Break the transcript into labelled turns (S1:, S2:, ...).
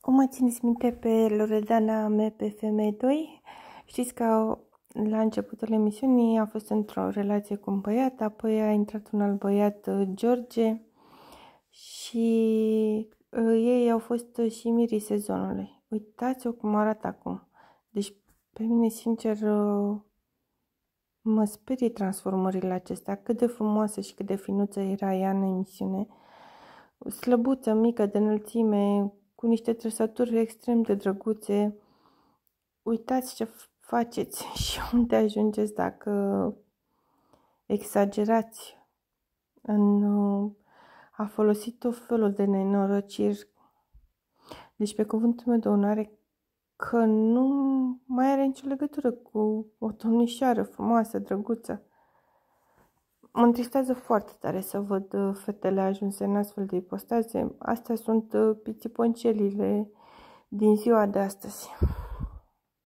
S1: O mai țineți minte pe Loredana MPFM2? Știți că la începutul emisiunii a fost într-o relație cu un băiat, apoi a intrat un alt băiat, George, și ei au fost și mirii sezonului. Uitați-o cum arată acum. Deci, pe mine, sincer, mă sperie transformările acestea. Cât de frumoasă și cât de finuță era ea în emisiune. Slăbuță, mică, de înălțime, cu niște trăsături extrem de drăguțe. Uitați ce faceți și unde ajungeți dacă exagerați în a folosi tot felul de nenorociri. Deci, pe cuvântul meu de onoare, că nu mai are nicio legătură cu o domnișoară frumoasă, drăguță. Mă întristează foarte tare să văd fetele ajunse în astfel de ipostaze. Astea sunt pitiponcelile din ziua de astăzi.